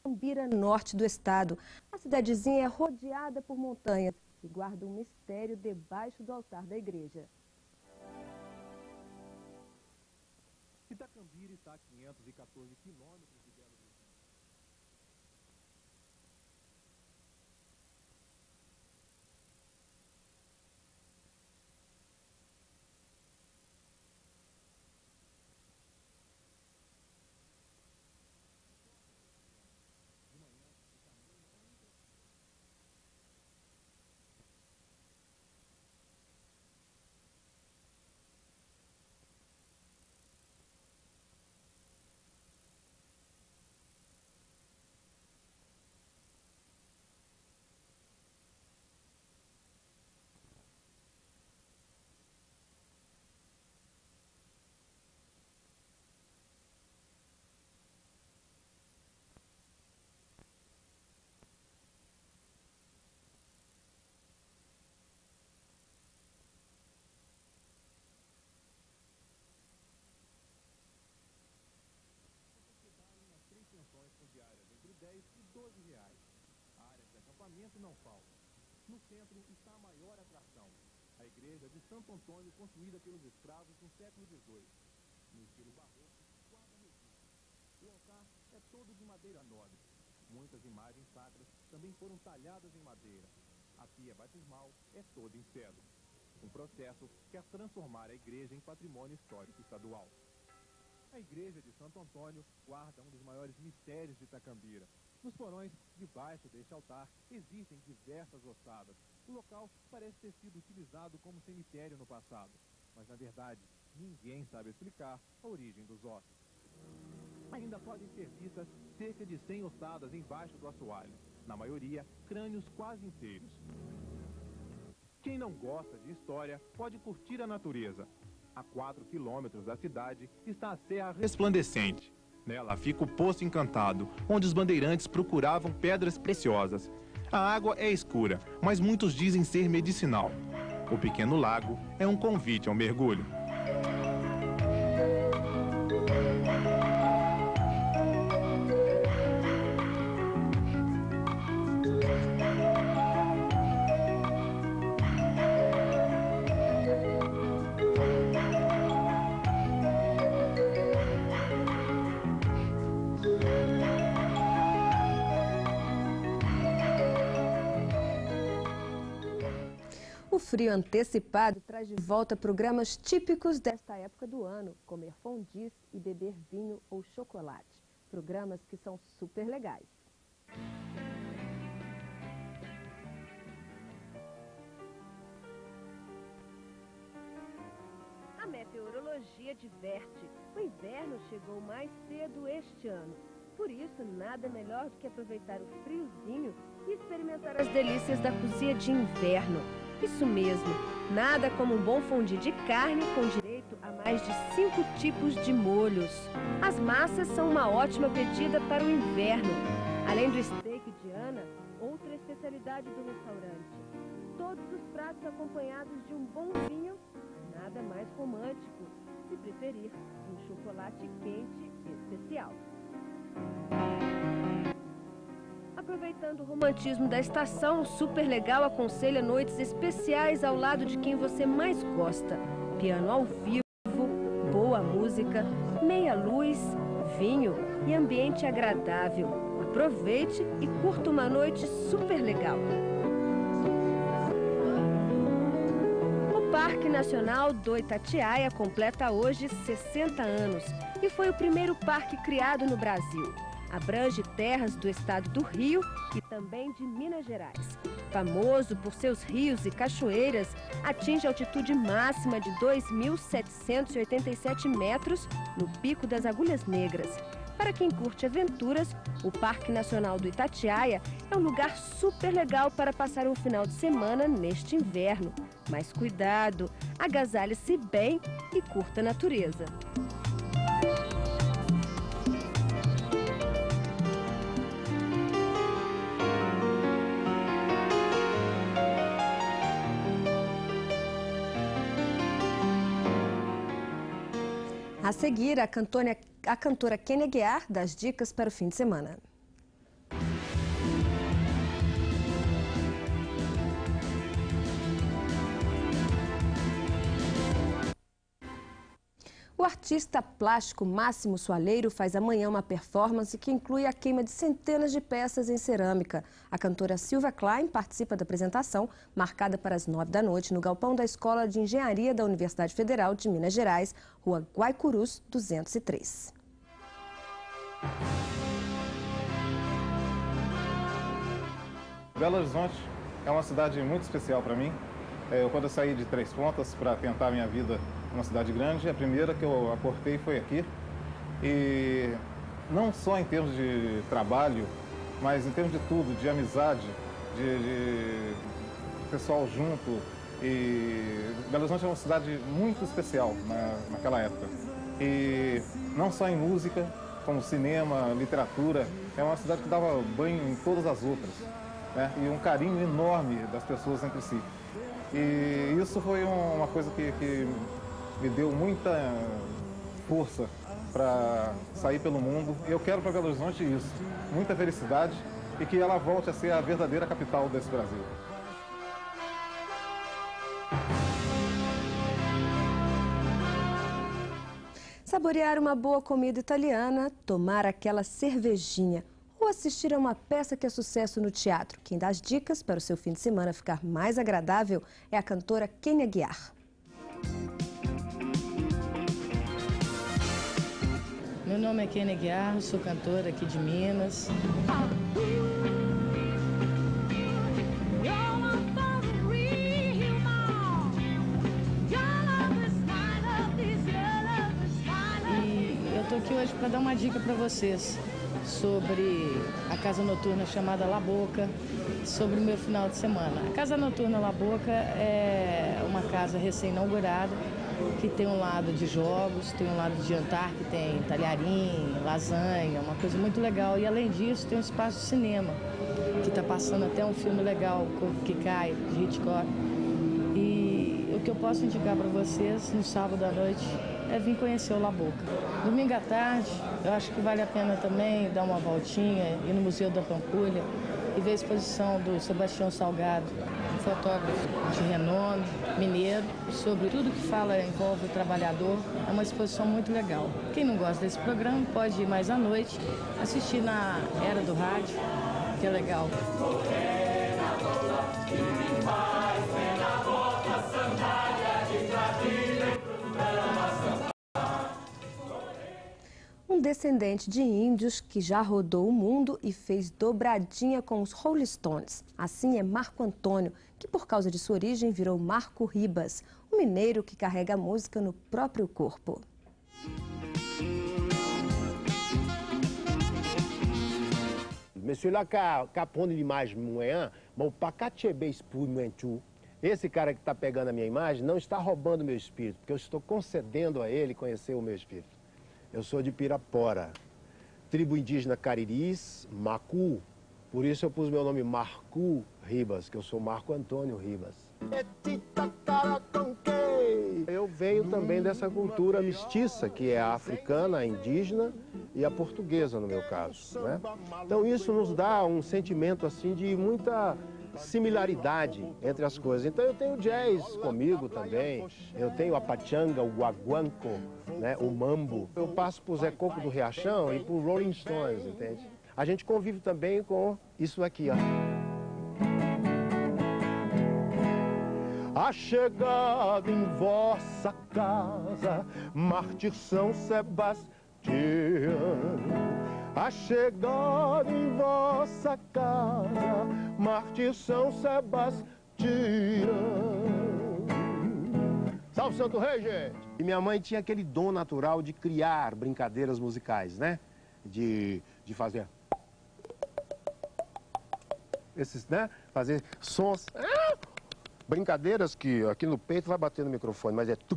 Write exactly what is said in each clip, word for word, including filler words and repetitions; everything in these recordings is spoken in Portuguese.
Itacambira, norte do estado. A cidadezinha é rodeada por montanhas e guarda um mistério debaixo do altar da igreja. Itacambira está a quinhentos e quatorze quilômetros de Belo Horizonte. Entre dez e doze reais. Áreas de acampamento não faltam. No centro está a maior atração, a igreja de Santo Antônio, construída pelos escravos no século dezoito. No estilo barroco, guarda registro. O altar é todo de madeira nobre. Muitas imagens sacras também foram talhadas em madeira. A pia batismal é toda em cedro. Um processo que quer transformar a igreja em patrimônio histórico estadual. A igreja de Santo Antônio guarda um dos maiores mistérios de Itacambira. Nos porões, debaixo deste altar, existem diversas ossadas. O local parece ter sido utilizado como cemitério no passado. Mas, na verdade, ninguém sabe explicar a origem dos ossos. Ainda podem ser vistas cerca de cem ossadas embaixo do assoalho. Na maioria, crânios quase inteiros. Quem não gosta de história pode curtir a natureza. A quatro quilômetros da cidade está a Serra Resplandecente. Nela fica o Poço Encantado, onde os bandeirantes procuravam pedras preciosas. A água é escura, mas muitos dizem ser medicinal. O pequeno lago é um convite ao mergulho. O frio antecipado traz de volta programas típicos desta época do ano, comer fondue e beber vinho ou chocolate. Programas que são super legais. A meteorologia diverte. O inverno chegou mais cedo este ano. Por isso, nada melhor do que aproveitar o friozinho e experimentar as delícias da cozinha de inverno. Isso mesmo, nada como um bom fondue de carne com direito a mais de cinco tipos de molhos. As massas são uma ótima pedida para o inverno. Além do steak de Ana, outra especialidade do restaurante. Todos os pratos acompanhados de um bom vinho, nada mais romântico, se preferir, um chocolate quente especial. Aproveitando o romantismo da estação, o Super Legal aconselha noites especiais ao lado de quem você mais gosta. Piano ao vivo, boa música, meia luz, vinho e ambiente agradável. Aproveite e curta uma noite super legal. O Parque Nacional do Itatiaia completa hoje sessenta anos e foi o primeiro parque criado no Brasil. Abrange terras do estado do Rio e também de Minas Gerais. Famoso por seus rios e cachoeiras, atinge altitude máxima de dois mil setecentos e oitenta e sete metros no Pico das Agulhas Negras. Para quem curte aventuras, o Parque Nacional do Itatiaia é um lugar super legal para passar um final de semana neste inverno. Mas cuidado, agasalhe-se bem e curta a natureza. A seguir, a cantora, a cantora Kênia Aguiar dá as dicas para o fim de semana. O artista plástico Máximo Soaleiro faz amanhã uma performance que inclui a queima de centenas de peças em cerâmica. A cantora Silvia Klein participa da apresentação, marcada para as nove da noite, no galpão da Escola de Engenharia da Universidade Federal de Minas Gerais, Rua Guaicurus, duzentos e três. Belo Horizonte é uma cidade muito especial para mim. Eu, quando eu saí de Três Pontas para tentar minha vida numa cidade grande, a primeira que eu aportei foi aqui. E não só em termos de trabalho, mas em termos de tudo, de amizade, de, de pessoal junto. E Belo Horizonte é uma cidade muito especial na, naquela época. E não só em música, como cinema, literatura, é uma cidade que dava banho em todas as outras, né? E um carinho enorme das pessoas entre si. E isso foi uma coisa que, que me deu muita força para sair pelo mundo. Eu quero para Belo Horizonte isso, muita felicidade e que ela volte a ser a verdadeira capital desse Brasil. Saborear uma boa comida italiana, tomar aquela cervejinha ou assistir a uma peça que é sucesso no teatro. Quem dá as dicas para o seu fim de semana ficar mais agradável é a cantora Kenia Aguiar. Meu nome é Kenia Aguiar, sou cantora aqui de Minas. E eu tô aqui hoje para dar uma dica para vocês sobre a casa noturna chamada La Boca, sobre o meu final de semana. A casa noturna La Boca é uma casa recém-inaugurada, que tem um lado de jogos, tem um lado de jantar, que tem talharim, lasanha, uma coisa muito legal. E além disso, tem um espaço de cinema, que está passando até um filme legal, O Corpo que Cai, de Hitchcock. E o que eu posso indicar para vocês no sábado à noite é vir conhecer o La Boca. Domingo à tarde, eu acho que vale a pena também dar uma voltinha, ir no Museu da Pampulha e ver a exposição do Sebastião Salgado, um fotógrafo de renome, mineiro, sobre tudo que fala envolve o trabalhador. É uma exposição muito legal. Quem não gosta desse programa pode ir mais à noite, assistir na Era do Rádio, que é legal. Um descendente de índios que já rodou o mundo e fez dobradinha com os Rolling Stones. Assim é Marco Antônio, que por causa de sua origem virou Marco Ribas, um mineiro que carrega a música no próprio corpo. Monsieur lá capone de mais manhã, bom pacatebe muito. Esse cara que está pegando a minha imagem não está roubando meu espírito, porque eu estou concedendo a ele conhecer o meu espírito. Eu sou de Pirapora, tribo indígena Cariris, Macu, por isso eu pus meu nome Marco Ribas, que eu sou Marco Antônio Ribas. Eu venho também dessa cultura mestiça, que é a africana, a indígena e a portuguesa, no meu caso, né? Então isso nos dá um sentimento assim de muita similaridade entre as coisas. Então eu tenho jazz comigo também, eu tenho a pachanga, o guaguanco, né, o mambo. Eu passo pro Zé Coco do Riachão e pro Rolling Stones, entende? A gente convive também com isso aqui, ó. A chegada em vossa casa, mártir São Sebastião. A chegada em vossa casa, mártir São Sebastião. Salve Santo Rei, gente! E minha mãe tinha aquele dom natural de criar brincadeiras musicais, né? De, de fazer... Esses, né? Fazer sons... Brincadeiras que aqui no peito vai bater no microfone, mas é...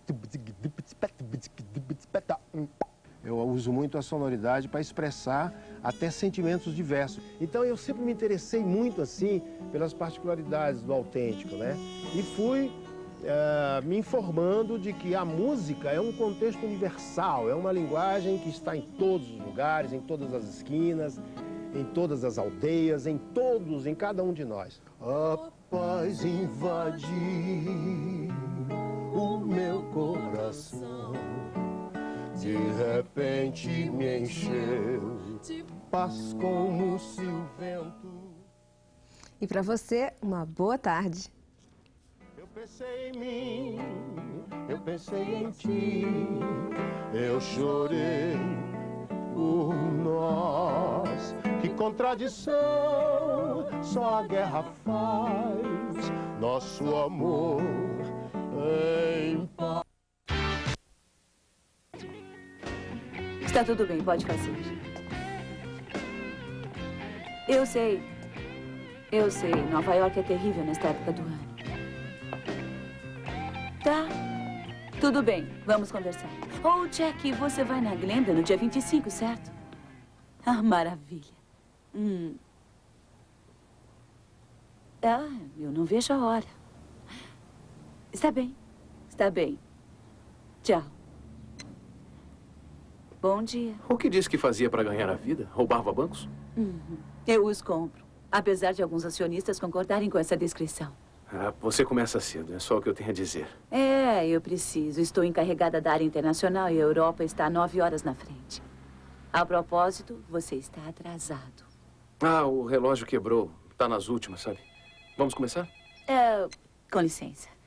Eu uso muito a sonoridade para expressar até sentimentos diversos. Então eu sempre me interessei muito assim pelas particularidades do autêntico, né? E fui uh, me informando de que a música é um contexto universal, é uma linguagem que está em todos os lugares, em todas as esquinas, em todas as aldeias, em todos, em cada um de nós. A paz invadir o meu coração. de repente me encheu, paz como se o vento... E para você, uma boa tarde. Eu pensei em mim, eu pensei em ti, eu chorei por nós. Que contradição, só a guerra faz nosso amor em paz. Está tudo bem, pode fazer. Eu sei. Eu sei, Nova York é terrível nesta época do ano. Tá, tudo bem, vamos conversar. Oh, Jack, você vai na Glenda no dia vinte e cinco, certo? Ah, maravilha. Hum. Ah, eu não vejo a hora. Está bem, está bem. Tchau. Bom dia. O que disse que fazia para ganhar a vida? Roubava bancos? Uhum. Eu os compro, apesar de alguns acionistas concordarem com essa descrição. Ah, você começa cedo, é só o que eu tenho a dizer. É, eu preciso. Estou encarregada da área internacional e a Europa está nove horas na frente. A propósito, você está atrasado. Ah, o relógio quebrou. Está nas últimas, sabe? Vamos começar? É, com licença.